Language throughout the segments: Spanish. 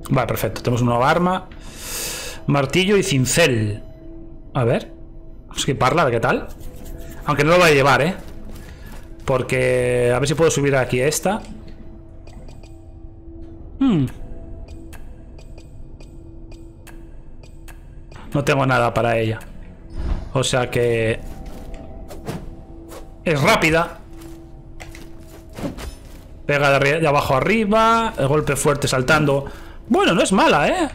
Vale, perfecto. Tenemos una nueva arma. Martillo y cincel. A ver. Vamos a equiparla, a ver qué tal. Aunque no lo voy a llevar, ¿eh? Porque... A ver si puedo subir aquí a esta. No tengo nada para ella. O sea que... Es rápida. Pega de abajo arriba. El golpe fuerte saltando. Bueno, no es mala, ¿eh?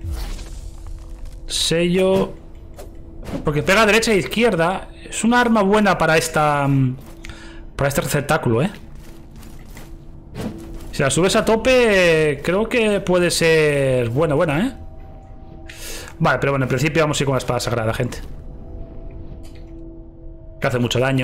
Sello. Porque pega derecha e izquierda. Es una arma buena para esta... Para este receptáculo, ¿eh? Si la subes a tope, creo que puede ser buena, ¿eh? Vale, pero bueno, en principio vamos a ir con la espada sagrada, gente. Que hace mucho daño.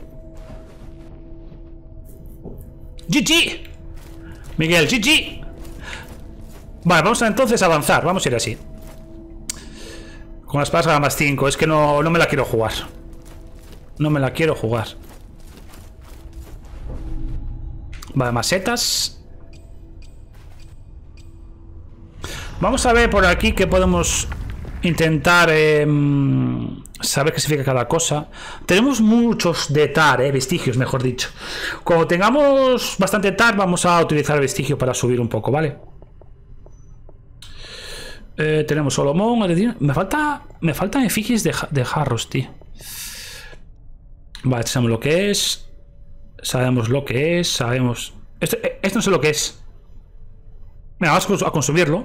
¡GG! Miguel, GG. Vale, vamos a entonces avanzar. Vamos a ir así. Con la espada sagrada más 5. Es que no me la quiero jugar. No me la quiero jugar. Vale, más setas. Vamos a ver por aquí que podemos intentar saber qué significa cada cosa. Tenemos muchos de tar, vestigios, mejor dicho. Cuando tengamos bastante tar, vamos a utilizar el vestigio para subir un poco, ¿vale? Tenemos Solomón. Me faltan efigies de jarros, tío. Vale, sabemos lo que es. Sabemos lo que es. Sabemos... Esto no sé lo que es. Venga, vamos a consumirlo.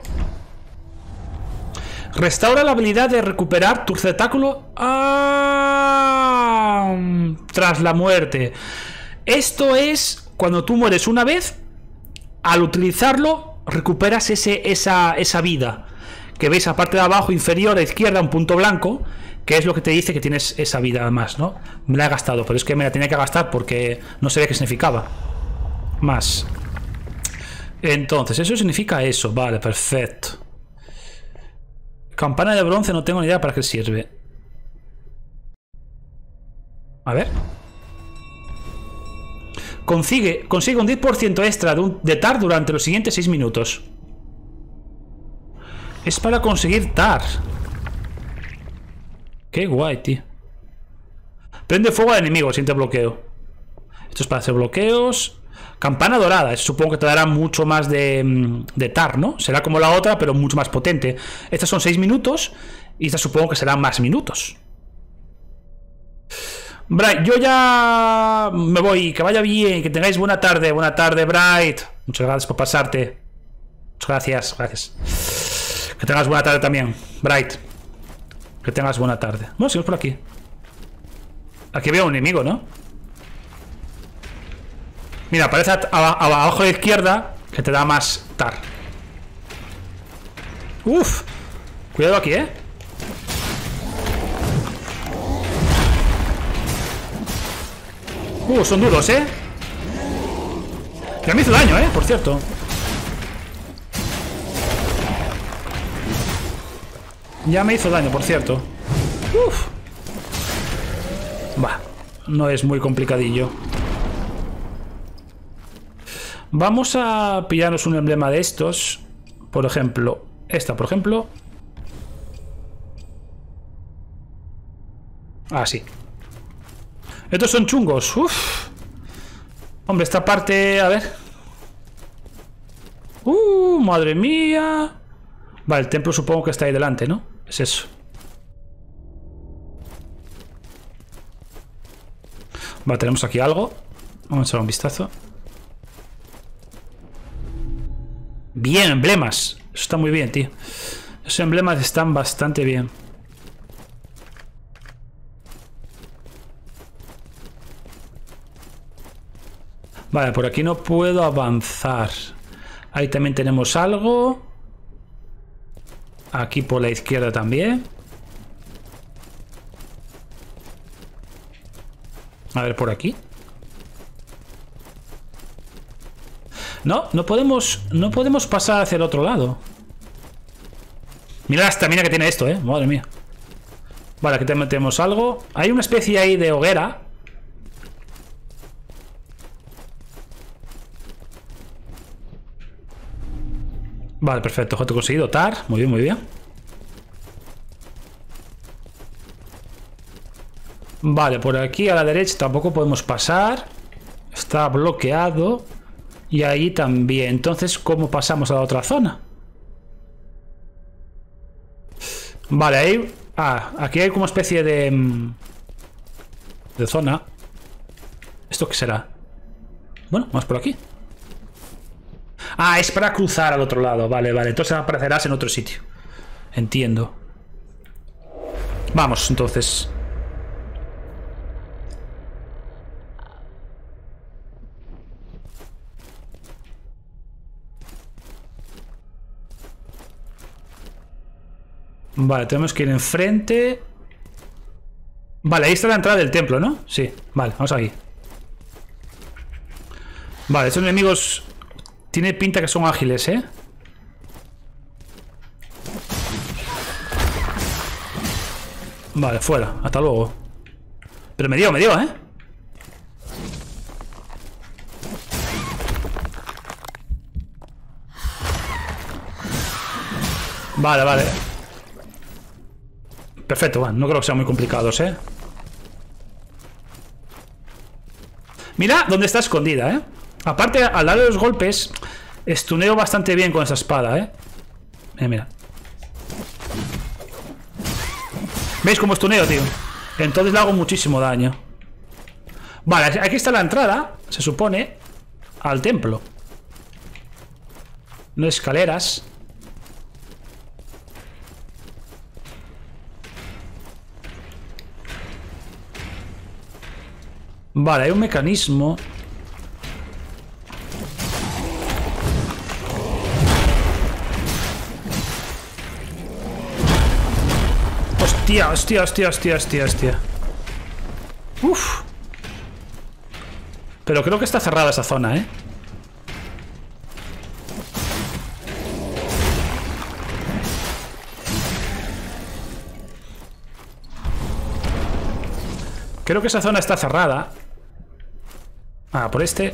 Restaura la habilidad de recuperar tu receptáculo tras la muerte. Esto es cuando tú mueres una vez. Al utilizarlo recuperas esa vida. Que veis a parte de abajo inferior a izquierda un punto blanco. Que es lo que te dice que tienes esa vida más, ¿no? Me la he gastado, pero es que me la tenía que gastar porque no sabía qué significaba. Más. Entonces, eso significa eso. Vale, perfecto. Campana de bronce, no tengo ni idea para qué sirve. A ver. Consigue un 10% extra de tar durante los siguientes 6 minutos. Es para conseguir tar. Qué guay, tío. Prende fuego al enemigo, siente bloqueo. Esto es para hacer bloqueos. Campana dorada, eso supongo que te dará mucho más de tar, ¿no? Será como la otra, pero mucho más potente. Estas son 6 minutos. Y estas supongo que serán más minutos. Bright, yo ya me voy. Que vaya bien, que tengáis buena tarde. Buena tarde, Bright. Muchas gracias por pasarte. Muchas gracias. Que tengas buena tarde también, Bright. Que tengas buena tarde. Bueno, seguimos por aquí. Aquí veo un enemigo, ¿no? Mira, aparece abajo a la izquierda, que te da más tar. Uf. Cuidado aquí, ¿eh? Son duros, ¿eh? Ya me hizo daño, ¿eh? Por cierto. Ya me hizo daño, por cierto. Uf. Va. No es muy complicadillo. Vamos a pillarnos un emblema de estos. Por ejemplo, esta, por ejemplo. Ah, sí. Estos son chungos. Uf. Hombre, esta parte... A ver. Madre mía. Vale, el templo supongo que está ahí delante, ¿no? Es eso. Vale, tenemos aquí algo. Vamos a echar un vistazo. Bien, emblemas. Eso está muy bien, tío. Esos emblemas están bastante bien. Vale, por aquí no puedo avanzar. Ahí también tenemos algo. Aquí por la izquierda también. A ver, por aquí. No podemos pasar hacia el otro lado. Mira la estamina que tiene esto, madre mía. Vale, aquí también tenemos algo. Hay una especie ahí de hoguera. Vale, perfecto. Objeto conseguido. Tar. Muy bien, muy bien. Vale, por aquí a la derecha tampoco podemos pasar. Está bloqueado. Y ahí también. Entonces, ¿cómo pasamos a la otra zona? Vale, ahí... Ah, aquí hay como especie de zona. ¿Esto qué será? Bueno, vamos por aquí. Ah, es para cruzar al otro lado. Vale, vale. Entonces aparecerás en otro sitio. Entiendo. Vamos, entonces. Vale, tenemos que ir enfrente. Vale, ahí está la entrada del templo, ¿no? Sí, vale, vamos aquí. Vale, estos enemigos... Tiene pinta que son ágiles, ¿eh? Vale, fuera, hasta luego. Pero me dio, ¿eh? Vale, vale. Perfecto, bueno, no creo que sean muy complicados, ¿eh? Mira dónde está escondida, ¿eh? Aparte, al darle los golpes, estuneo bastante bien con esa espada, ¿eh? Mira. ¿Veis cómo estuneo, tío? Entonces le hago muchísimo daño. Vale, aquí está la entrada, se supone, al templo. No escaleras. Vale, hay un mecanismo. Hostia, hostia, hostia, hostia, hostia, hostia. Uf. Pero creo que está cerrada esa zona, ¿eh? Creo que esa zona está cerrada. Ah, por este.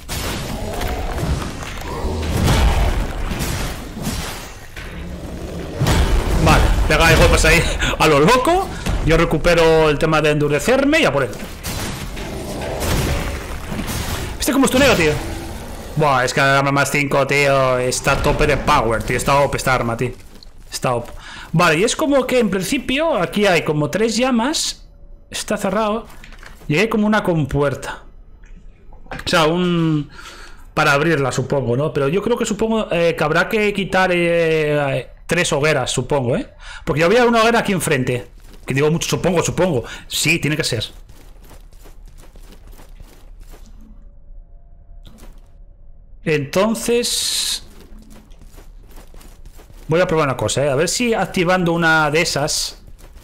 Vale, pega de golpes ahí a lo loco. Yo recupero el tema de endurecerme y a por él. ¿Viste cómo estuneo, tío? Buah, es que la arma más 5, tío. Está a tope de power, tío. Está OP esta arma, tío. Está OP. Vale, y es como que en principio aquí hay como 3 llamas. Está cerrado. Y hay como una compuerta. O sea, para abrirla, supongo, ¿no? Pero yo creo que supongo que habrá que quitar 3 hogueras, supongo, ¿eh? Porque yo había una hoguera aquí enfrente. Que digo mucho, supongo. Sí, tiene que ser. Entonces... Voy a probar una cosa, ¿eh? A ver si activando una de esas...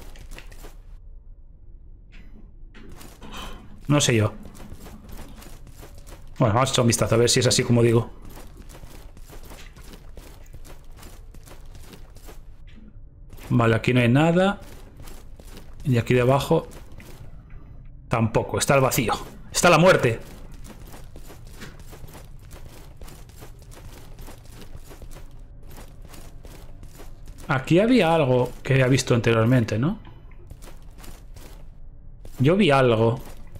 No sé yo. Bueno, vamos a echar un vistazo a ver si es así como digo. Vale, aquí no hay nada. Y aquí debajo tampoco, está el vacío. Está la muerte. Aquí había algo que había visto anteriormente, ¿no? Yo vi algo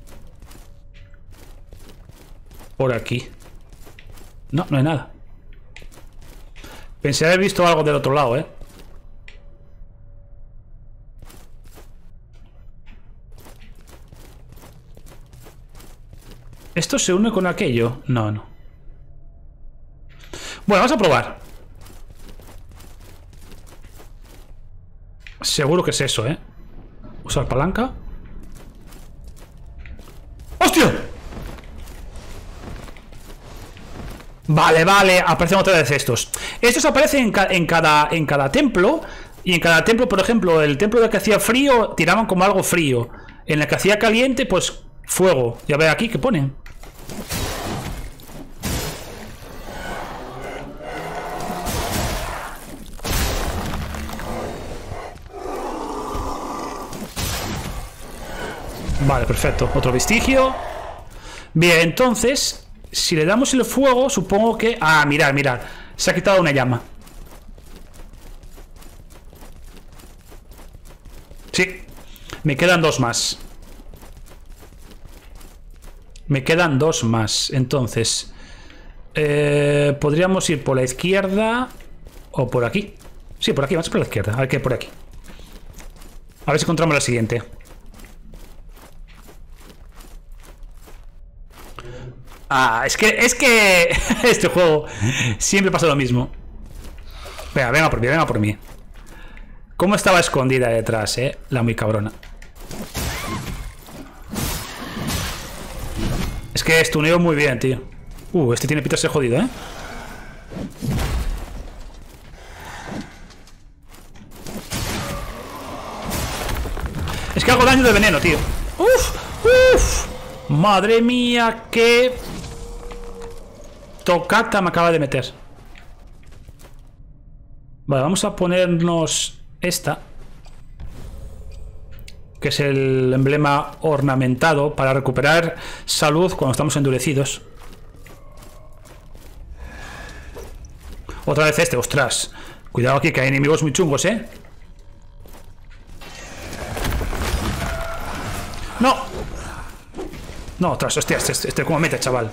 por aquí. No, no hay nada. Pensé haber visto algo del otro lado, ¿eh? ¿Esto se une con aquello? No, no. Bueno, vamos a probar. Seguro que es eso, ¿eh? Usar palanca. ¡Hostia! Vale, vale, aparecen otra vez estos. Estos aparecen en cada templo. Y en cada templo, por ejemplo, el templo de que hacía frío, tiraban como algo frío. En el que hacía caliente, pues fuego. Ya ve aquí que ponen. Vale, perfecto. Otro vestigio. Bien, entonces, si le damos el fuego, supongo que... Ah, mirad, mirad. Se ha quitado una llama. Sí. Me quedan 2 más. Me quedan 2 más. Entonces... podríamos ir por la izquierda... O por aquí. Sí, por aquí. Vamos por la izquierda. A ver qué hay por aquí. A ver si encontramos la siguiente. Ah, es que este juego siempre pasa lo mismo. Venga por mí, venga por mí. ¿Cómo estaba escondida detrás, la muy cabrona? Es que estuneo muy bien, tío. Este tiene pinta de ser jodido, Es que hago daño de veneno, tío. Uf. Madre mía, qué tocata me acaba de meter. Vale, vamos a ponernos esta, que es el emblema ornamentado para recuperar salud cuando estamos endurecidos. Otra vez este, ostras. Cuidado aquí, que hay enemigos muy chungos, ¡No! No, ostras, hostia, este cómo mete, chaval.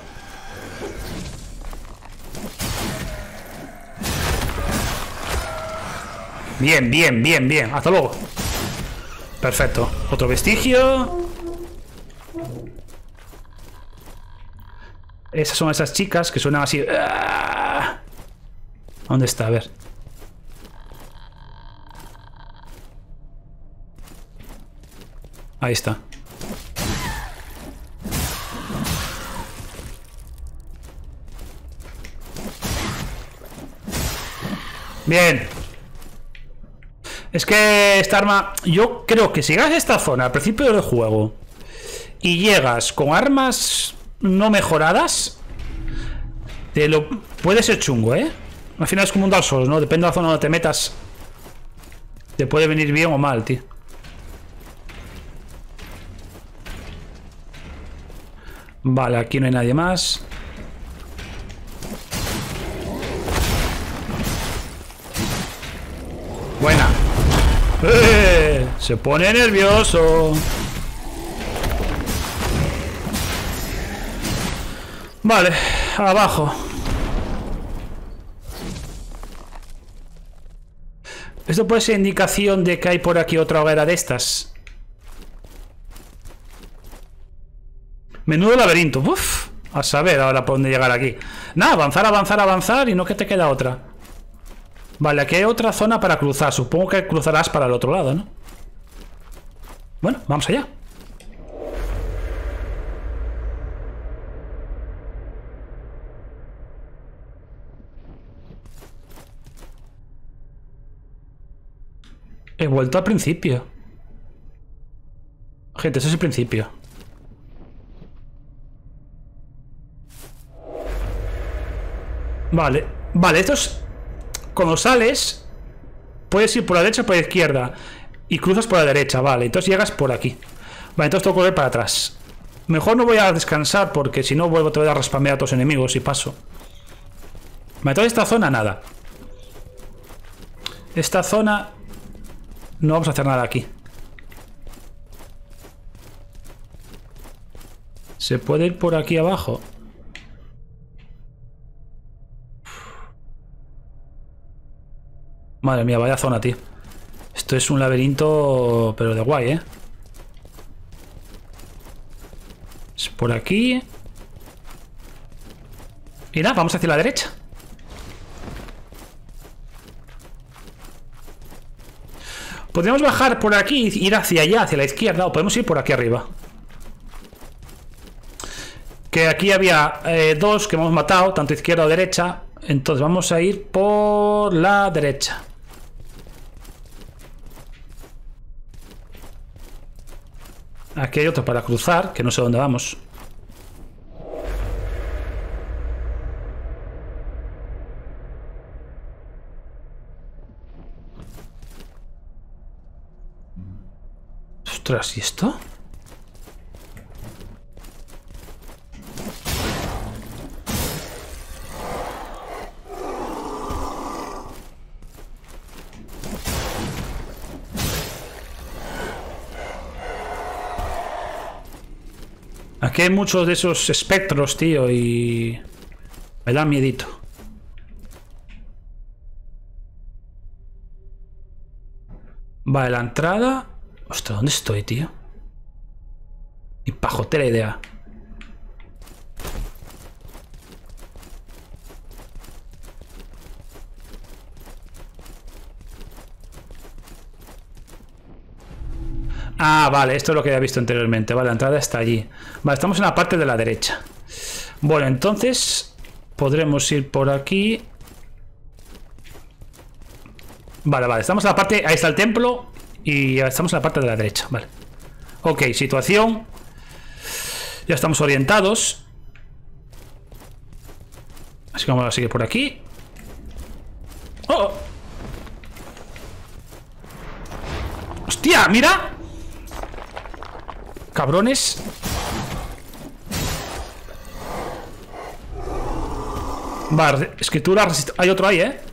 Bien. Hasta luego. Perfecto. Otro vestigio. Esas son esas chicas que suenan así. ¿Dónde está? A ver. Ahí está. Bien. Es que esta arma... Yo creo que si llegas a esta zona al principio del juego y llegas con armas no mejoradas, puede ser chungo, Al final es como un Dark Souls, ¿no? Depende de la zona donde te metas. Te puede venir bien o mal, tío. Vale, aquí no hay nadie más. Buena. Se pone nervioso. Vale, abajo. Esto puede ser indicación de que hay por aquí otra hoguera de estas. Menudo laberinto. Uf, a saber ahora por dónde llegar aquí. Nada, avanzar y no que te queda otra. Vale, aquí hay otra zona para cruzar. Supongo que cruzarás para el otro lado, ¿no? Bueno, vamos allá. He vuelto al principio. Gente, ese es el principio. Vale, esto es... Cuando sales, puedes ir por la derecha o por la izquierda. Y cruzas por la derecha, vale. Entonces llegas por aquí. Vale, entonces tengo que correr para atrás. Mejor no voy a descansar porque si no vuelvo te voy a raspamear a tus enemigos y paso. Vale, toda esta zona nada. Esta zona... No vamos a hacer nada aquí. ¿Se puede ir por aquí abajo? Madre mía, vaya zona, tío. Esto es un laberinto, pero de guay, Es por aquí. Y nada, vamos hacia la derecha. Podríamos bajar por aquí y ir hacia allá, hacia la izquierda, o podemos ir por aquí arriba. Que aquí había dos que hemos matado, tanto izquierda o derecha. Entonces vamos a ir por la derecha. Aquí hay otro para cruzar, que no sé dónde vamos. Ostras, ¿y esto? Aquí hay muchos de esos espectros, tío, y... me da miedito. Vale, la entrada... Ostras, ¿dónde estoy, tío? Ni pajotera idea. Ah, vale, esto es lo que había visto anteriormente. Vale, la entrada está allí. Vale, estamos en la parte de la derecha. Bueno, entonces podremos ir por aquí. Vale, vale, estamos en la parte... Ahí está el templo. Y estamos en la parte de la derecha, vale. Ok, situación. Ya estamos orientados. Así que vamos a seguir por aquí. ¡Oh! ¡Hostia! ¡Mira! Cabrones. Vale, escritura hay otro ahí, ¿eh?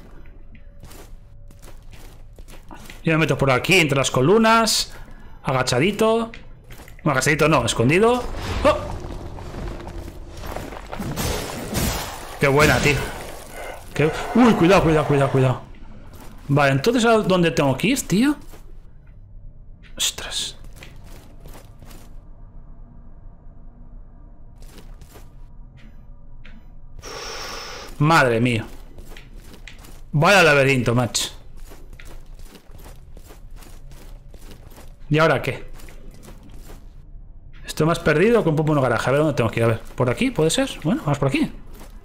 Yo me meto por aquí, entre las columnas. Agachadito. No, agachadito no, escondido. ¡Oh! Qué buena, tío. Qué... Uy, cuidado, cuidado, cuidado, cuidado. Vale, entonces ¿a dónde tengo que ir, tío? Ostras. Madre mía. Vaya laberinto, macho. ¿Y ahora qué? Estoy más perdido que un poco en un garaje. A ver dónde tengo que ir. A ver, ¿por aquí? ¿Puede ser? Bueno, vamos por aquí.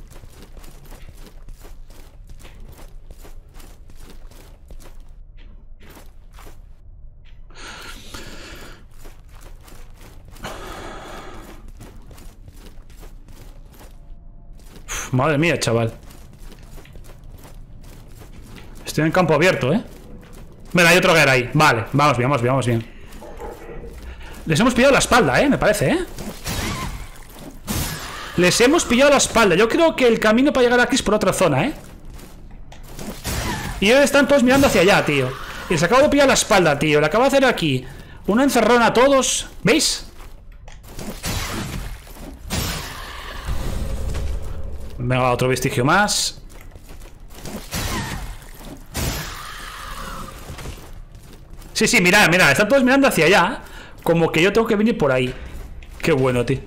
Uf, madre mía, chaval. Estoy en campo abierto, ¿eh? Mira, hay otro guerra ahí. Vale, vamos bien, vamos bien, vamos bien. Les hemos pillado la espalda, me parece, Les hemos pillado la espalda. Yo creo que el camino para llegar aquí es por otra zona, Y ellos están todos mirando hacia allá, tío. Y les acabo de pillar la espalda, tío. Le acabo de hacer aquí una encerrona a todos. ¿Veis? Venga, otro vestigio más. Sí, sí, mirad, mirad. Están todos mirando hacia allá. Como que yo tengo que venir por ahí. Qué bueno, tío.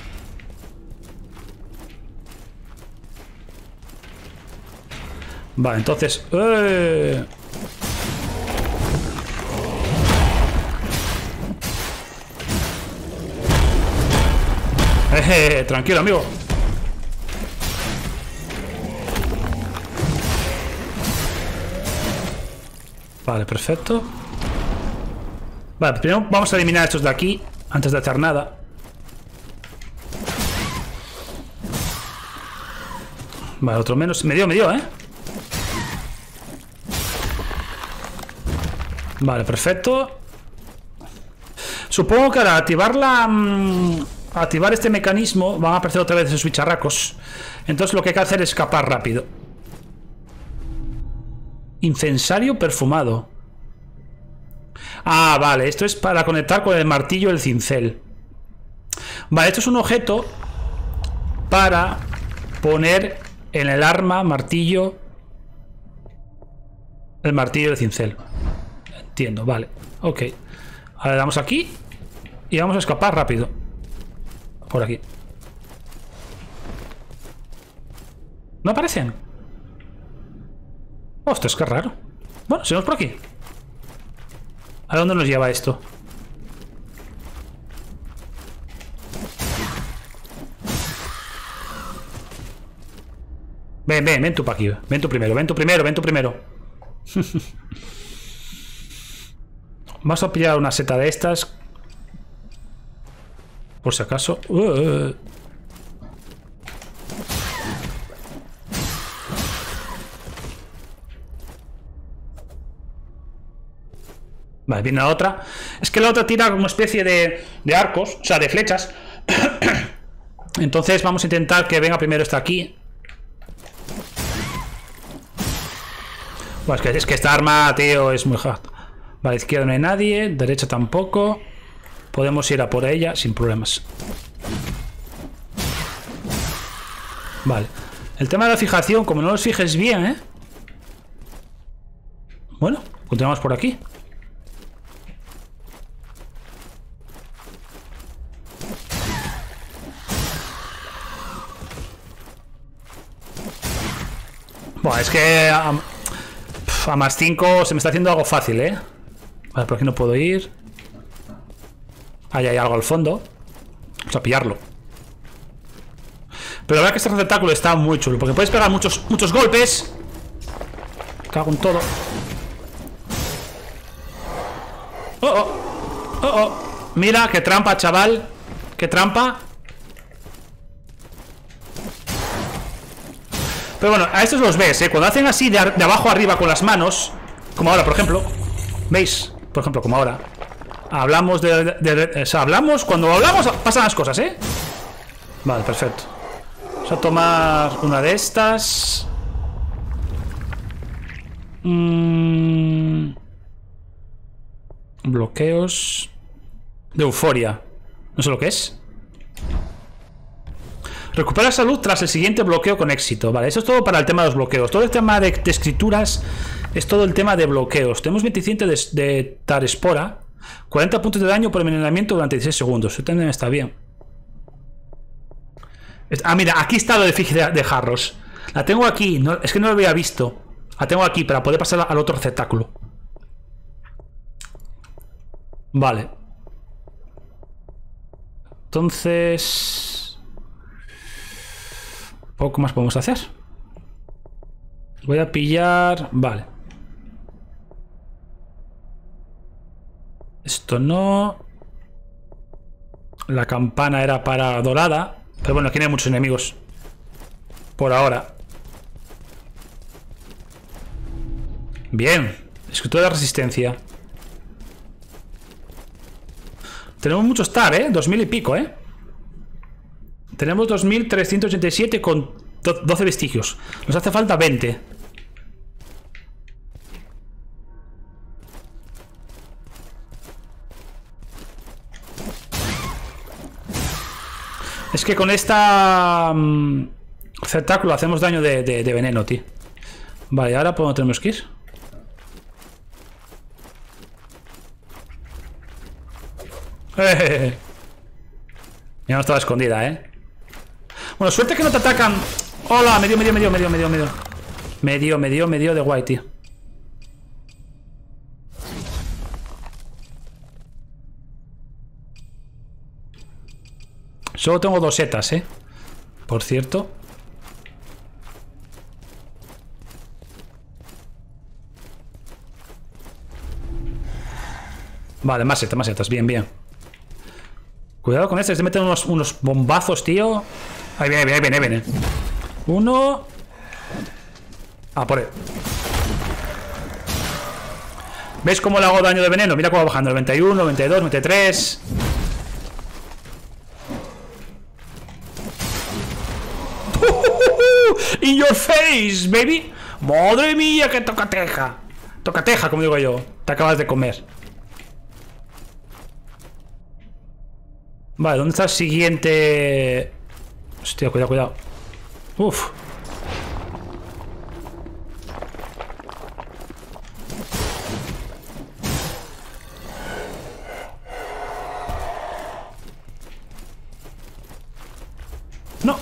Vale, entonces... tranquilo, amigo. Vale, perfecto. Vale, primero vamos a eliminar a estos de aquí antes de hacer nada. Vale, otro menos. Me dio, Vale, perfecto. Supongo que al activar activar este mecanismo van a aparecer otra vez esos bicharracos. Entonces lo que hay que hacer es escapar rápido. Incensario perfumado. Ah, vale, esto es para conectar con el martillo y el cincel. Vale, esto es un objeto para poner en el arma, martillo, el martillo y el cincel. Entiendo, vale, ok. Ahora le damos aquí y vamos a escapar rápido. Por aquí. ¿No aparecen? Ostras, qué raro. Bueno, seguimos por aquí. ¿A dónde nos lleva esto? Ven, ven, ven tú para aquí. Ven tú primero, ven tú primero, ven tú primero. Vamos a pillar una seta de estas. Por si acaso. Vale, viene la otra. Es que la otra tira como especie de arcos, o sea, de flechas. Entonces vamos a intentar que venga primero esta aquí. Bueno, es que esta arma, tío, es muy hard. Vale, izquierda no hay nadie, derecha tampoco. Podemos ir a por ella sin problemas. Vale. El tema de la fijación, como no los fijes bien, ¿eh? Bueno, continuamos por aquí. Bueno, es que a más 5 se me está haciendo algo fácil, ¿eh? Vale, por aquí no puedo ir. Ahí hay algo al fondo. Vamos a pillarlo. Pero la verdad que este receptáculo está muy chulo, porque puedes pegar muchos golpes. Me cago en todo. Oh, oh. Oh, oh. Mira, qué trampa, chaval. Qué trampa. Pero bueno, a estos los ves, ¿eh? Cuando hacen así de abajo arriba con las manos, como ahora, por ejemplo. ¿Veis? Por ejemplo, como ahora. Hablamos o sea, cuando hablamos pasan las cosas, ¿eh? Vale, perfecto. Vamos a tomar una de estas. Bloqueos de euforia. No sé lo que es. Recupera salud tras el siguiente bloqueo con éxito. Vale, eso es todo para el tema de los bloqueos. Todo el tema de escrituras es todo el tema de bloqueos. Tenemos 25 de Tarespora. 40 puntos de daño por envenenamiento durante 16 segundos. Eso también está bien. Ah, mira, aquí está lo de efigie de jarros. La tengo aquí. No, es que no lo había visto. La tengo aquí para poder pasar al otro receptáculo. Vale. Entonces... poco más podemos hacer. Voy a pillar... Vale. Esto no... La campana era para dorada. Pero bueno, aquí no hay muchos enemigos. Por ahora. Bien. Escritura de resistencia. Tenemos mucho star, ¿eh? 2000 y pico, ¿eh? Tenemos 2387 con 12 vestigios. Nos hace falta 20. Es que con esta receptáculo hacemos daño de veneno, tío. Vale, ahora ¿por dónde tenemos que ir? Ya no estaba escondida, ¿eh? Bueno, suerte que no te atacan. Hola, medio de guay, tío. Solo tengo 2 setas, ¿eh? Por cierto. Vale, más setas, bien. Cuidado con este, se meten unos bombazos, tío. Ahí viene. Uno. Ah, por él. ¿Veis cómo le hago daño de veneno? Mira cómo va bajando. 91, 92, 93. In your face, baby. Madre mía, que tocateja. Tocateja, como digo yo. Te acabas de comer. Vale, ¿dónde está el siguiente? Hostia, cuidado. Uf. No.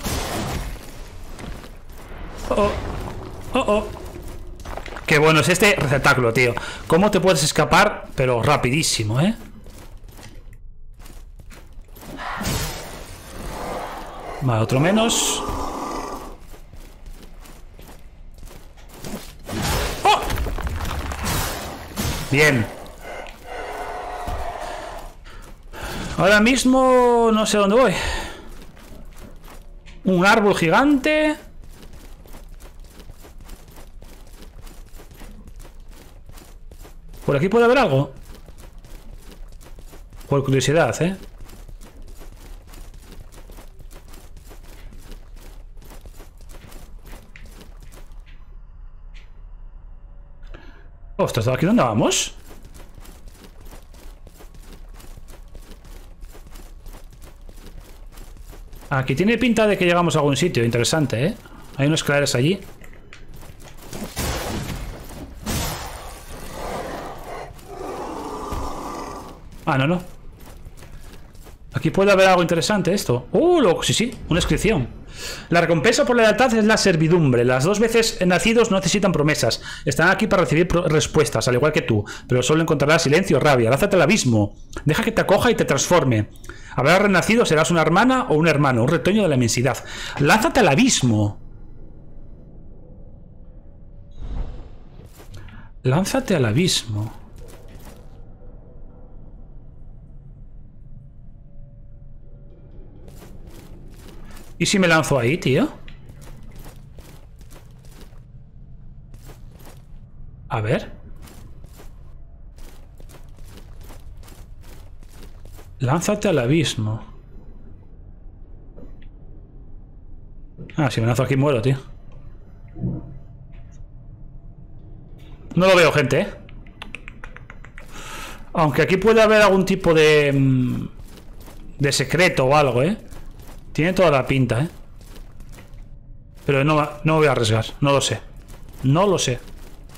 Oh. Qué bueno es este receptáculo, tío. ¿Cómo te puedes escapar? Pero rapidísimo, ¿eh? Vale, otro menos. ¡Oh! Bien. Ahora mismo no sé dónde voy. Un árbol gigante. ¿Por aquí puede haber algo? Por curiosidad, ¿eh? Ostras, ¿aquí dónde vamos? Aquí tiene pinta de que llegamos a algún sitio interesante, ¿eh? Hay unas escaleras allí. Ah, no, no. Aquí puede haber algo interesante esto. Sí, sí, una inscripción. La recompensa por la lealtad es la servidumbre. Las 2 veces nacidos no necesitan promesas. Están aquí para recibir respuestas, al igual que tú. Pero solo encontrarás silencio, rabia. Lánzate al abismo. Deja que te acoja y te transforme. Habrás renacido, serás una hermana o un hermano, un retoño de la inmensidad. Lánzate al abismo. Lánzate al abismo. ¿Y si me lanzo ahí, tío? A ver. Lánzate al abismo. Ah, si me lanzo aquí muero, tío. No lo veo, gente, ¿eh? Aunque aquí puede haber algún tipo de secreto o algo, ¿eh? Tiene toda la pinta, ¿eh? Pero no me voy a arriesgar. No lo sé. No lo sé.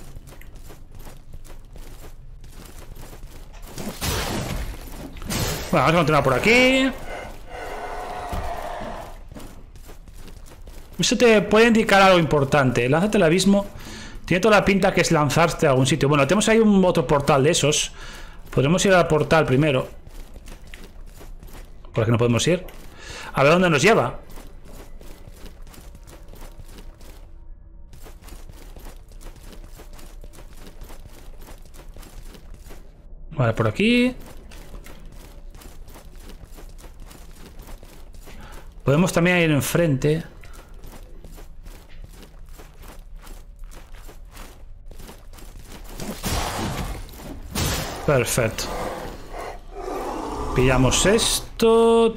Bueno, vamos a continuar por aquí. Eso te puede indicar algo importante. Lánzate al abismo. Tiene toda la pinta que es lanzarte a algún sitio. Bueno, tenemos ahí un otro portal de esos. Podremos ir al portal primero. Por aquí no podemos ir. A ver dónde nos lleva. Vale, por aquí. Podemos también ir enfrente. Perfecto. Pillamos esto.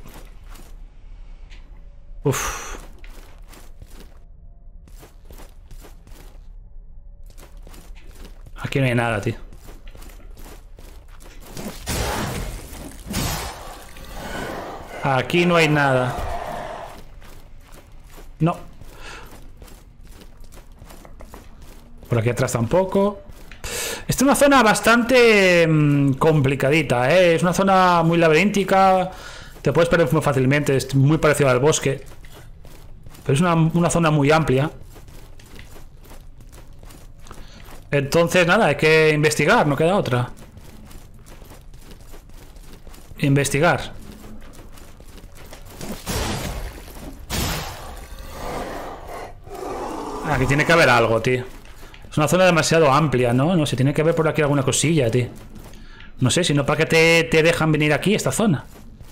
Uf. Aquí no hay nada, tío. Aquí no hay nada. No. Por aquí atrás tampoco. Esta es una zona bastante complicadita, ¿eh? Es una zona muy laberíntica. Te puedes perder muy fácilmente. Es muy parecido al bosque. Pero es una zona muy amplia. Entonces, nada, hay que investigar. No queda otra. Investigar. Aquí tiene que haber algo, tío. Es una zona demasiado amplia, ¿no? No sé, tiene que haber por aquí alguna cosilla, tío. No sé, si no, ¿para qué te dejan venir aquí, a esta zona?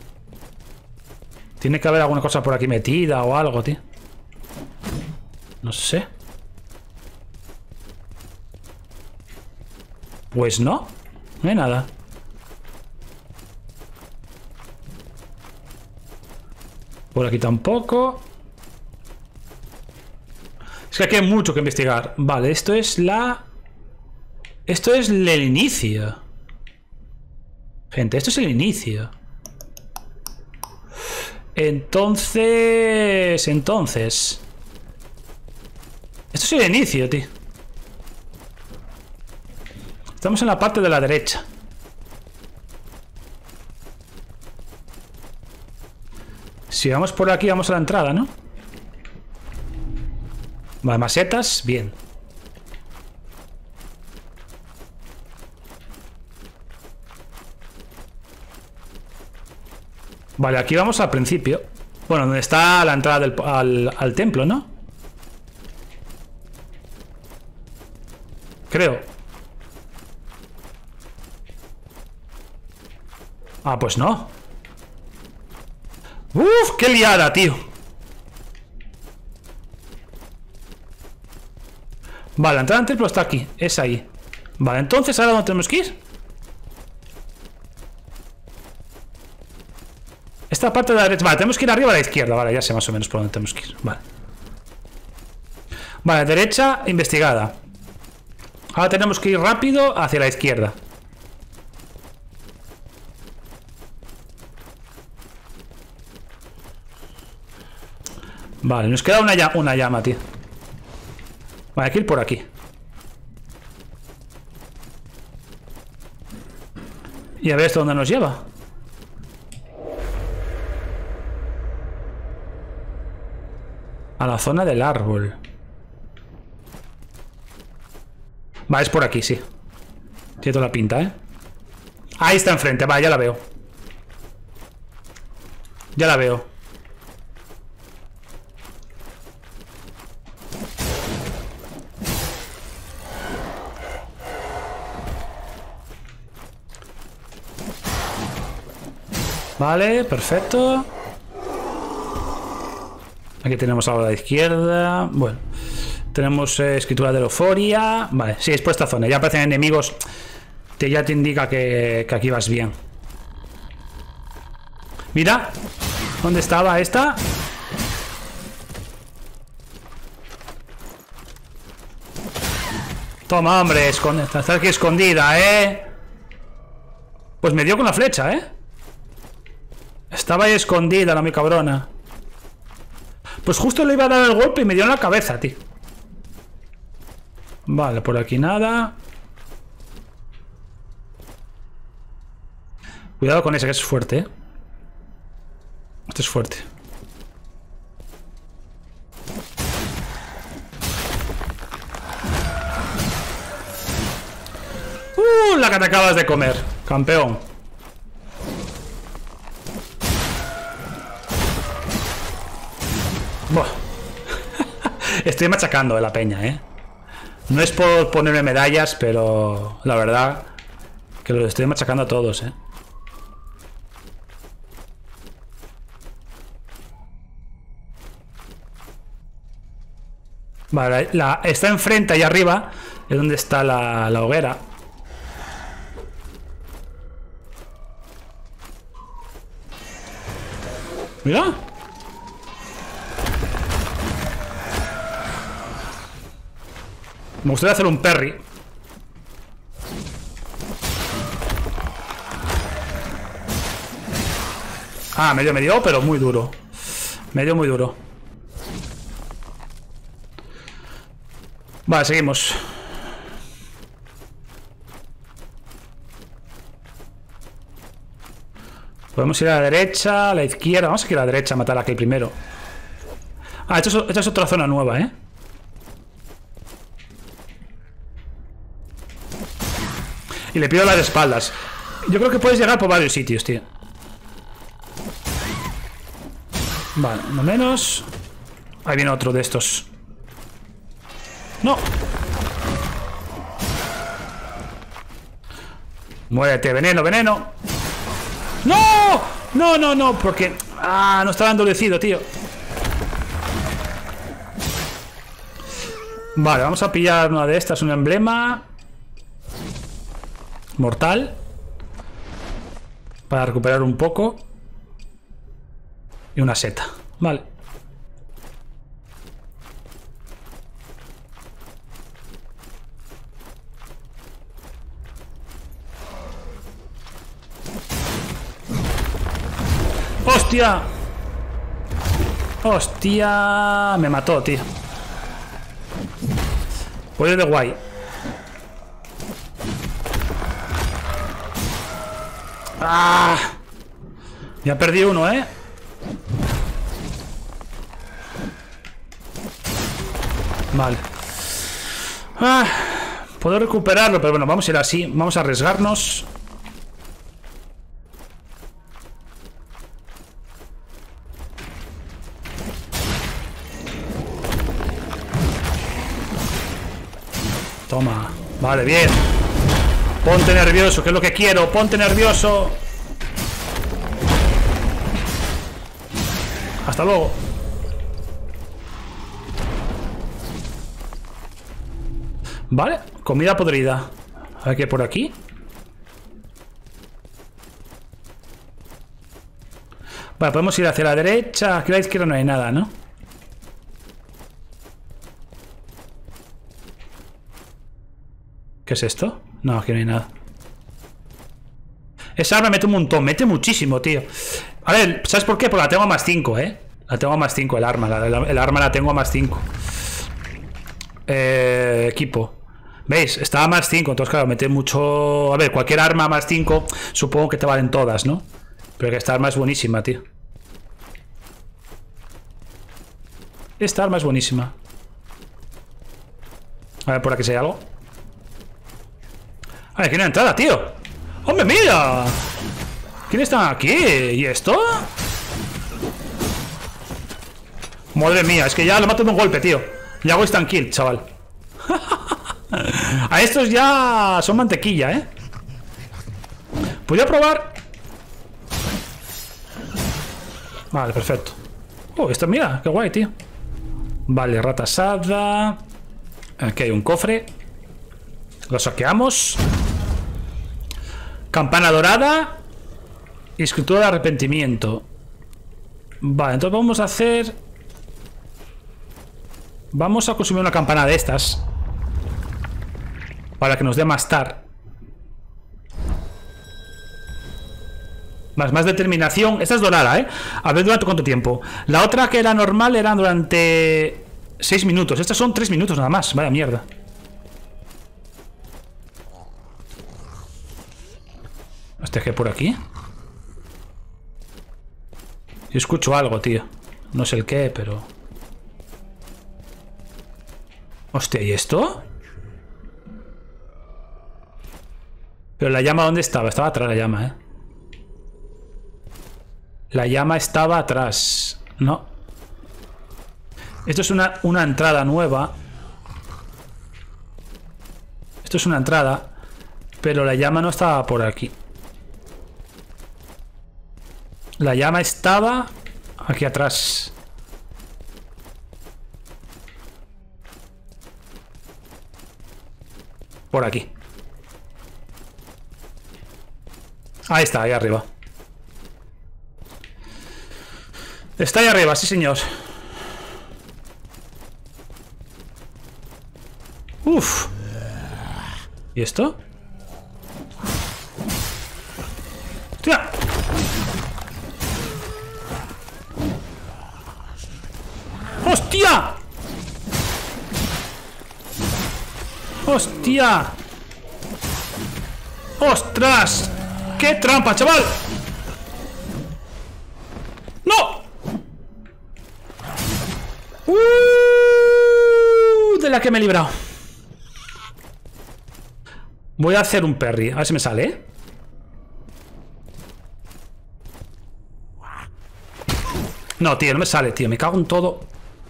Tiene que haber alguna cosa por aquí metida o algo, tío. No sé. Pues no. No hay nada. Por aquí tampoco. Es que aquí hay mucho que investigar. Vale, esto es la... Esto es el inicio. Gente, esto es el inicio. Entonces... Esto es el inicio, tío. Estamos en la parte de la derecha. Si vamos por aquí, vamos a la entrada, ¿no? Vale, masetas, bien. Vale, aquí vamos al principio. Bueno, donde está la entrada al templo, ¿no? Creo. Ah, pues no. ¡Uf! ¡Qué liada, tío! Vale, la entrada al templo está aquí. Es ahí. Vale, entonces, ¿ahora dónde tenemos que ir? Esta parte de la derecha. Vale, tenemos que ir arriba a la izquierda. Vale, ya sé más o menos por dónde tenemos que ir. Vale. Vale, derecha investigada. Ahora tenemos que ir rápido hacia la izquierda. Vale, nos queda una llama, tío. Vale, hay que ir por aquí. Y a ver esto dónde nos lleva. A la zona del árbol. Va, es por aquí, sí. Tiene toda la pinta, ¿eh? Ahí está enfrente, va, ya la veo. Ya la veo. Vale, perfecto. Aquí tenemos algo a la izquierda. Bueno, tenemos escritura de euforia. Vale, sí, es por esta zona. Ya aparecen enemigos. Ya te indica que aquí vas bien. Mira, ¿dónde estaba esta? Toma, hombre, está aquí escondida, ¿eh? Pues me dio con la flecha, ¿eh? Estaba ahí escondida, la muy cabrona. Pues justo le iba a dar el golpe y me dio en la cabeza, tío. Vale, por aquí nada. Cuidado con ese, que es fuerte, ¿eh? Este es fuerte. La que te acabas de comer, campeón. Buah. Estoy machacando de la peña, ¿eh? No es por ponerme medallas, pero la verdad que los estoy machacando a todos, ¿eh? Vale, está enfrente, ahí arriba, es donde está la hoguera. Mira. Me gustaría hacer un parry. Ah, me dio, pero muy duro. Me dio muy duro. Vale, seguimos. Podemos ir a la derecha, a la izquierda. Vamos a ir a la derecha a matar a aquel primero. Ah, esta es otra zona nueva, ¿eh? Y le pido las espaldas. Yo creo que puedes llegar por varios sitios, tío. Vale, no menos. Ahí viene otro de estos. ¡No! Muérete, veneno, veneno. ¡No! No, no, no, porque... Ah, no estaba endurecido, tío. Vale, vamos a pillar una de estas, un emblema mortal para recuperar un poco. Y una seta. Vale. ¡Hostia! ¡Hostia! Me mató, tío. Pues de guay. ¡Ah! Ya perdí uno, ¿eh? Vale. Ah, puedo recuperarlo, pero bueno, vamos a ir así. Vamos a arriesgarnos. Toma. Vale, bien. Ponte nervioso, que es lo que quiero. Ponte nervioso. Hasta luego. Vale, comida podrida. A ver qué hay por aquí. Vale, podemos ir hacia la derecha. Aquí a la izquierda no hay nada, ¿no? ¿Qué es esto? No, aquí no hay nada. Esa arma mete un montón, mete muchísimo, tío. A ver, ¿sabes por qué? Porque la tengo a más 5, ¿eh? La tengo a más 5 el arma. El arma la tengo a más 5. Equipo. ¿Veis? Está a más 5. Entonces, claro, meter mucho... A ver, cualquier arma a más 5 supongo que te valen todas, ¿no? Pero que esta arma es buenísima, tío. Esta arma es buenísima. A ver, por aquí si hay algo. A ver, aquí hay una entrada, tío. ¡Hombre, mira! ¿Quién está aquí? ¿Y esto? Madre mía, es que ya lo mato de un golpe, tío. Y hago instant kill, chaval. A estos ya son mantequilla, ¿eh? Voy a probar. Vale, perfecto. Oh, esto, mira, qué guay, tío. Vale, rata asada. Aquí hay un cofre. Lo saqueamos. Campana dorada. Y escritura de arrepentimiento. Vale, entonces vamos a hacer... Vamos a consumir una campana de estas. Para que nos dé más tar. Más determinación. Esta es dorada, ¿eh? A ver durante cuánto tiempo. La otra que era normal era durante 6 minutos. Estas son 3 minutos nada más. Vaya mierda. Hostia, ¿qué por aquí? Yo escucho algo, tío. No sé el qué, pero... Hostia, ¿y esto? Pero la llama, ¿dónde estaba? Estaba atrás la llama, ¿eh? La llama estaba atrás. No. Esto es una entrada nueva. Esto es una entrada. Pero la llama no estaba por aquí. La llama estaba aquí atrás. Por aquí. Ahí está, ahí arriba. Está ahí arriba, sí señor. Uf. ¿Y esto? ¡Hostia! ¡Hostia! ¡Hostia! ¡Ostras! ¡Qué trampa, chaval! ¡No! De la que me he librado. Voy a hacer un parry. A ver si me sale, ¿eh? No, tío, no me sale, tío. Me cago en todo.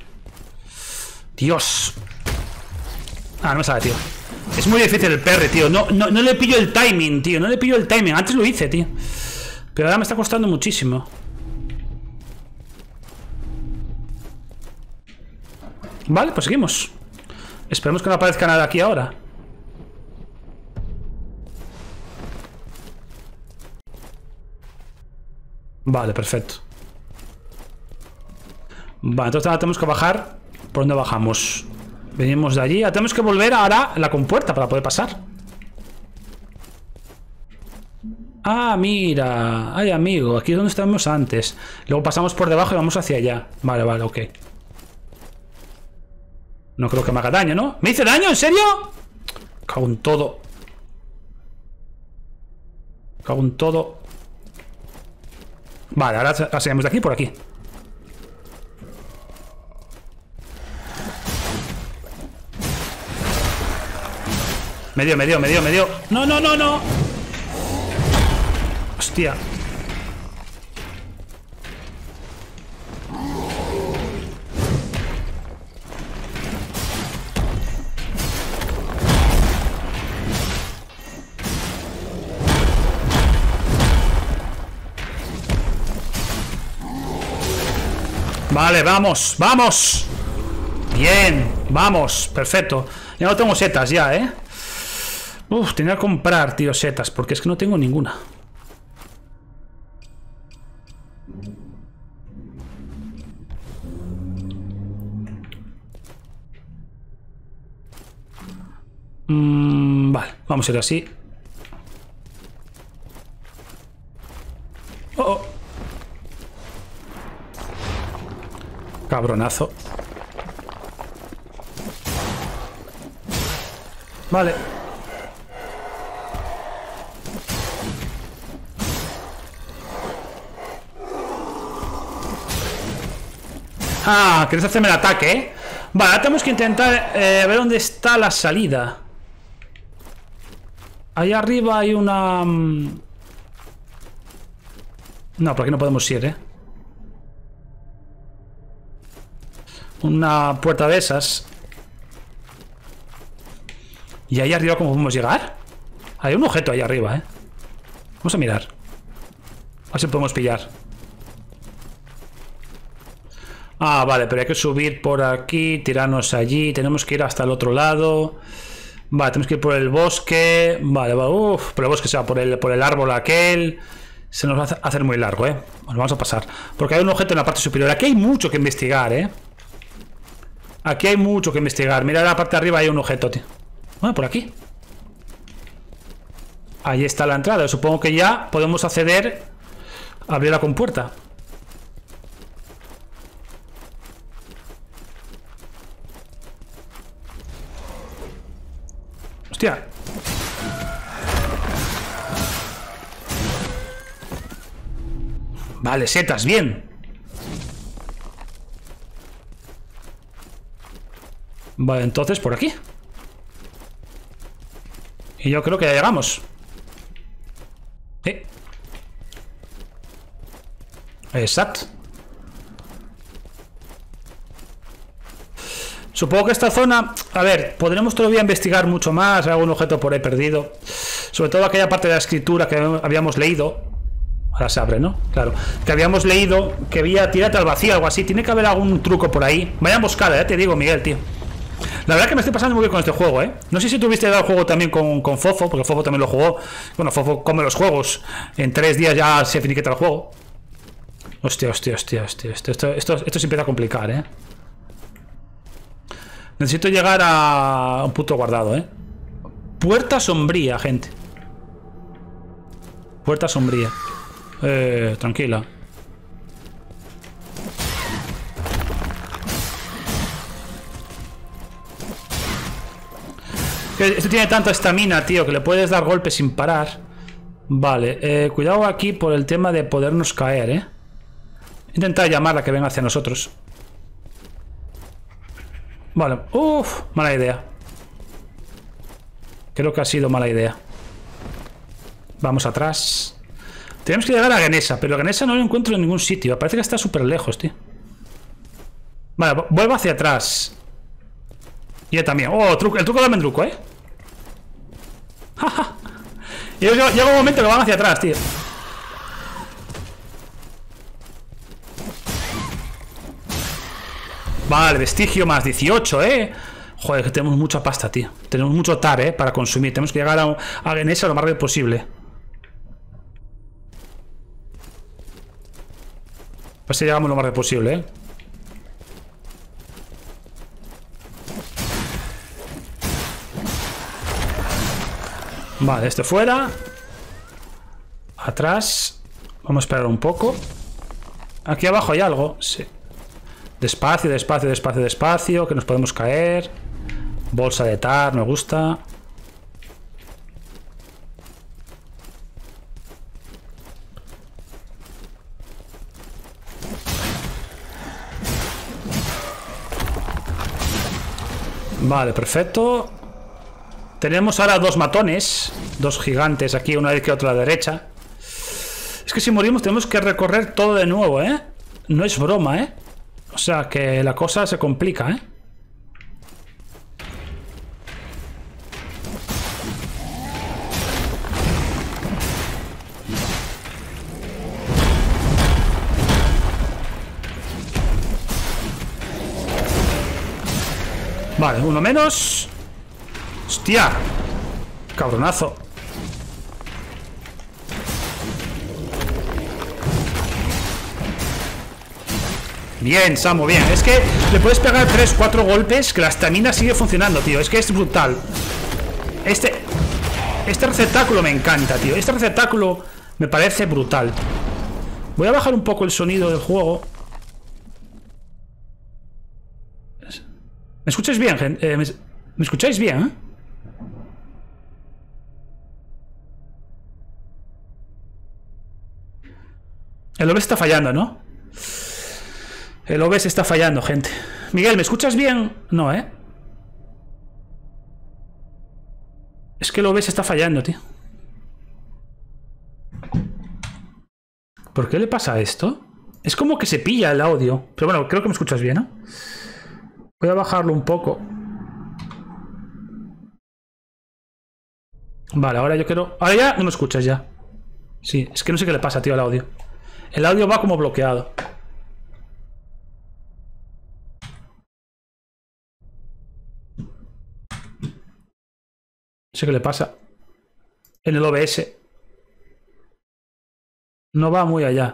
Dios. Ah, no me sale, tío. Es muy difícil el parry, tío. No le pillo el timing, tío. No le pillo el timing. Antes lo hice, tío. Pero ahora me está costando muchísimo. Vale, pues seguimos. Esperemos que no aparezca nada aquí ahora. Vale, perfecto. Vale, entonces ahora tenemos que bajar. ¿Por dónde bajamos? Venimos de allí. Ahora tenemos que volver ahora a la compuerta para poder pasar. Ah, mira. Ay, amigo, aquí es donde estábamos antes. Luego pasamos por debajo y vamos hacia allá. Vale, vale, ok. No creo que me haga daño, ¿no? ¿Me hice daño? ¿En serio? Cago en todo. Cago en todo. Vale, ahora salimos de aquí por aquí. Me dio. No, no, no, no. Hostia. Vale, vamos, vamos. Bien, vamos, perfecto. Ya no tengo setas ya, ¿eh? Uf, tenía que comprar, tío, setas, porque es que no tengo ninguna. Vale, vamos a ir así. Oh, oh. Cabronazo. Vale. Ah, ¿quieres hacerme el ataque, eh? Vale, ahora tenemos que intentar ver dónde está la salida. Ahí arriba hay una... No, por aquí no podemos ir, ¿eh? Una puerta de esas. ¿Y ahí arriba cómo podemos llegar? Hay un objeto ahí arriba, ¿eh? Vamos a mirar. A ver si podemos pillar. Ah, vale, pero hay que subir por aquí, tirarnos allí. Tenemos que ir hasta el otro lado. Vale, tenemos que ir por el bosque. Vale, vale, uff, por el bosque, o sea, por el árbol aquel. Se nos va a hacer muy largo, ¿eh? Bueno, vamos a pasar. Porque hay un objeto en la parte superior. Aquí hay mucho que investigar, ¿eh? Aquí hay mucho que investigar. Mira, en la parte de arriba hay un objeto, tío. Bueno, por aquí. Ahí está la entrada. Supongo que ya podemos acceder a abrir la compuerta. Hostia. Vale, setas, bien. Vale, entonces por aquí. Y yo creo que ya llegamos. Sí. Exacto. Supongo que esta zona... A ver, podremos todavía investigar mucho más. Hay algún objeto por ahí perdido. Sobre todo aquella parte de la escritura que habíamos leído. Ahora se abre, ¿no? Claro. Que habíamos leído que había tírate al vacío, algo así. Tiene que haber algún truco por ahí. Vaya emboscada, ya te digo, Miguel, tío. La verdad que me estoy pasando muy bien con este juego, ¿eh? No sé si tuviste el juego también con Fofo, porque Fofo también lo jugó. Bueno, Fofo come los juegos. En 3 días ya se finiquita el juego. Hostia, hostia, hostia, hostia. Esto se empieza a complicar, ¿eh? Necesito llegar a un punto guardado, ¿eh? Puerta sombría, gente. Puerta sombría. Tranquila. Este tiene tanta estamina, tío, que le puedes dar golpes sin parar. Vale, cuidado aquí por el tema de podernos caer, ¿eh? Intentar llamarla que venga hacia nosotros. Vale, uff, mala idea. Creo que ha sido mala idea. Vamos atrás. Tenemos que llegar a Genesa, pero a Genesa no lo encuentro en ningún sitio. Parece que está súper lejos, tío. Vale, vuelvo hacia atrás. Y ella también. Oh, el truco dame el truco, ¿eh? Llega un momento que van hacia atrás, tío. Vale, vestigio más 18, ¿eh? Joder, que tenemos mucha pasta, tío. Tenemos mucho tar, ¿eh? Para consumir. Tenemos que llegar a Genesa lo más rápido posible. Pues si llegamos lo más rápido posible, ¿eh? Vale, este fuera. Atrás. Vamos a esperar un poco. Aquí abajo hay algo. Sí. Despacio, despacio, despacio, despacio. Que nos podemos caer. Bolsa de tar, me gusta. Vale, perfecto. Tenemos ahora dos matones. Dos gigantes aquí, una vez que otra a la derecha. Es que si morimos tenemos que recorrer todo de nuevo, ¿eh? No es broma, ¿eh? O sea que la cosa se complica, ¿eh? Vale, uno menos. ¡Hostia! Cabronazo. Bien, Samu, bien. Es que le puedes pegar 3-4 golpes que la estamina sigue funcionando, tío. Es que es brutal. Este receptáculo me encanta, tío. Este receptáculo me parece brutal. Voy a bajar un poco el sonido del juego. ¿Me escucháis bien, gente? ¿Me escucháis bien, eh? El OBS está fallando, ¿no? El OBS está fallando, gente. Miguel, ¿me escuchas bien? No, ¿eh? Es que el OBS está fallando, tío. ¿Por qué le pasa esto? Es como que se pilla el audio. Pero bueno, creo que me escuchas bien, ¿no? Voy a bajarlo un poco. Vale, ahora yo quiero... Ahora ya no me escuchas ya. Sí, es que no sé qué le pasa, tío, al audio. El audio va como bloqueado. No sé qué le pasa. En el OBS. No va muy allá.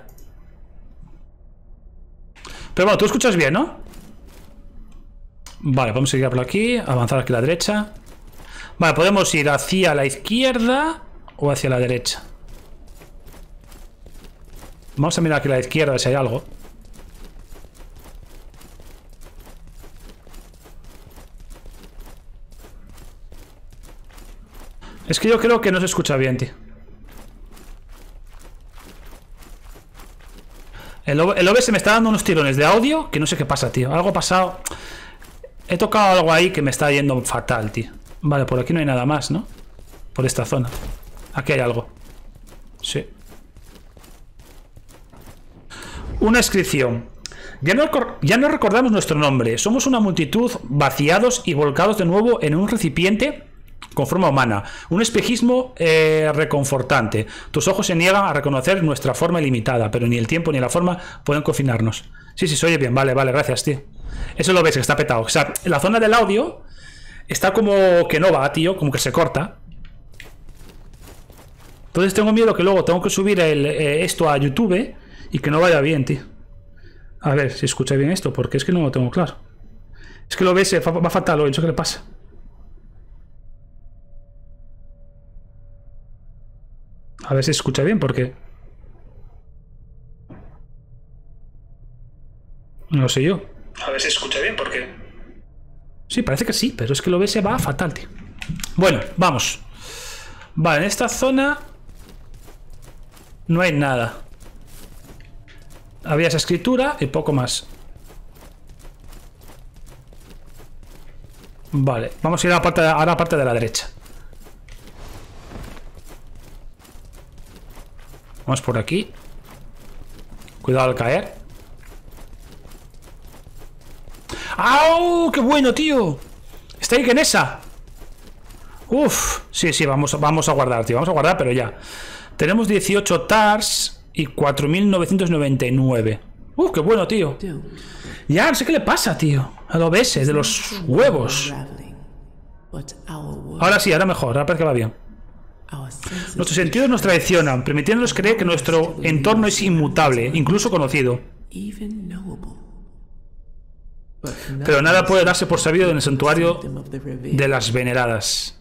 Pero bueno, tú escuchas bien, ¿no? Vale, vamos a ir por aquí. Avanzar aquí a la derecha. Vale, podemos ir hacia la izquierda o hacia la derecha. Vamos a mirar aquí a la izquierda a ver si hay algo. Es que yo creo que no se escucha bien, tío. El OBS me está dando unos tirones de audio que no sé qué pasa, tío. Algo ha pasado. He tocado algo ahí que me está yendo fatal, tío. Vale, por aquí no hay nada más, ¿no? Por esta zona. Aquí hay algo. Sí. Una inscripción. Ya no recordamos nuestro nombre. Somos una multitud vaciados y volcados de nuevo en un recipiente con forma humana. Un espejismo reconfortante. Tus ojos se niegan a reconocer nuestra forma ilimitada, pero ni el tiempo ni la forma pueden confinarnos. Sí, se oye bien. Vale, gracias, tío. Eso lo ves, que está petado. O sea, la zona del audio está como que no va, tío, como que se corta. Entonces tengo miedo que luego tengo que subir esto a YouTube y que no vaya bien, tío. A ver si escucha bien esto, porque es que no lo tengo claro. Es que lo ves, va fatal hoy, no sé qué le pasa. A ver si escucha bien, porque... No lo sé yo. A ver si escucha bien, porque... Sí, parece que sí, pero es que lo ves, va fatal, tío. Bueno, vamos. Vale, en esta zona... No hay nada. Había esa escritura y poco más. Vale, vamos a ir a la parte de la derecha. Vamos por aquí. Cuidado al caer. ¡Au! ¡Qué bueno, tío! Está ahí en esa. Uf. Sí, vamos a guardar, tío. Vamos a guardar, pero ya. Tenemos 18 TARS y 4.999. Uf, qué bueno, tío. Ya, no sé qué le pasa, tío. Al OBS de los huevos. Ahora sí, ahora mejor. Ahora parece que va bien. Nuestros sentidos nos traicionan, permitiéndonos creer que nuestro entorno es inmutable, incluso conocido. Pero nada puede darse por sabido en el santuario de las veneradas.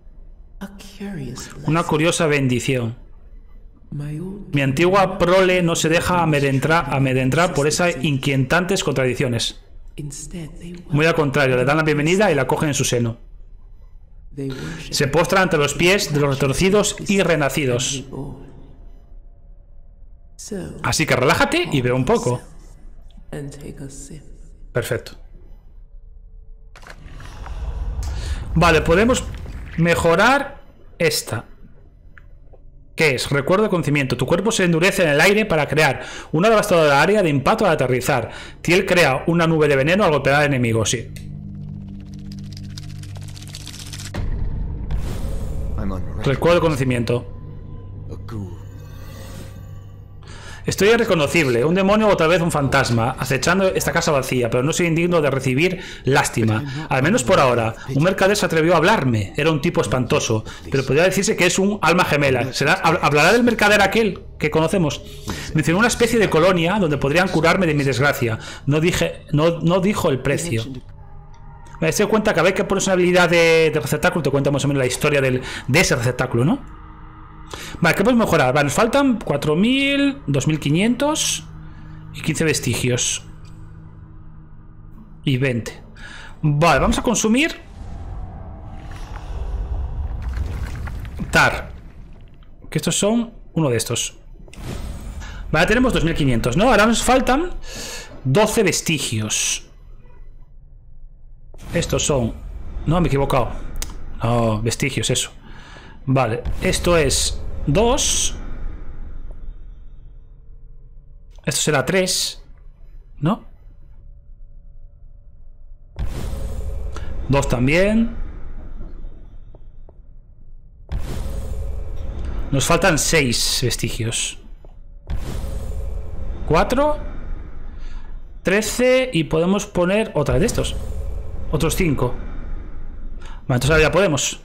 Una curiosa bendición. Mi antigua prole no se deja amedrentar por esas inquietantes contradicciones. Muy al contrario, le dan la bienvenida y la cogen en su seno. Se postran ante los pies de los retorcidos y renacidos. Así que relájate y ve un poco. Perfecto. Vale, podemos mejorar esta. ¿Qué es? Recuerdo de conocimiento. Tu cuerpo se endurece en el aire para crear una devastadora área de impacto al aterrizar. Tiel crea una nube de veneno al golpear al enemigo, sí. Recuerdo de conocimiento. Estoy irreconocible, un demonio o otra vez un fantasma, acechando esta casa vacía, pero no soy indigno de recibir lástima. Al menos por ahora. Un mercader se atrevió a hablarme. Era un tipo espantoso, pero podría decirse que es un alma gemela. ¿Hablará del mercader aquel que conocemos? Mencionó una especie de colonia donde podrían curarme de mi desgracia. No dijo el precio. Me doy cuenta que a ver que pones una habilidad de receptáculo, te cuenta más o menos la historia de ese receptáculo, ¿no? Vale, ¿qué podemos mejorar? Vale, nos faltan 4.000, 2.500 y 15 vestigios. Y 20. Vale, vamos a consumir Tar. Que estos son uno de estos. Vale, tenemos 2500, ¿no? Ahora nos faltan 12 vestigios. Estos son... No, me he equivocado. No, vestigios, eso. Vale, esto es 2. Esto será 3. ¿No? 2 también. Nos faltan 6 vestigios. 4. 13. Y podemos poner otra de estos. Otros 5. Vale, entonces ahora ya podemos.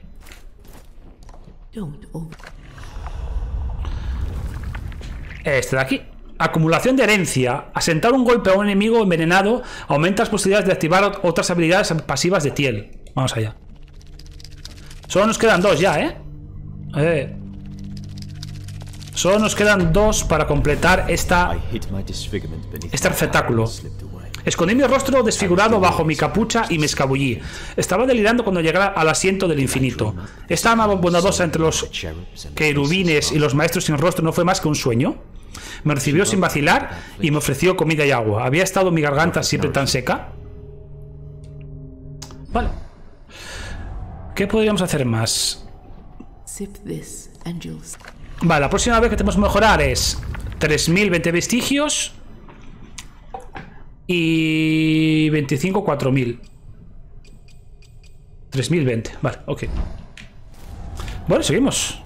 Este de aquí. Acumulación de herencia. Asentar un golpe a un enemigo envenenado aumenta las posibilidades de activar otras habilidades pasivas de Tiel. Vamos allá. Solo nos quedan 2 ya, ¿eh? Solo nos quedan 2 para completar este receptáculo. Escondí mi rostro desfigurado bajo mi capucha y me escabullí. Estaba delirando cuando llegué al asiento del infinito. Esta alma bondadosa entre los querubines y los maestros sin rostro no fue más que un sueño. Me recibió sin vacilar y me ofreció comida y agua. ¿Había estado mi garganta siempre tan seca? Vale. ¿Qué podríamos hacer más? Vale, la próxima vez que tenemos que mejorar es 3020 vestigios y 25, 4000. 3020, vale, ok. Bueno, seguimos.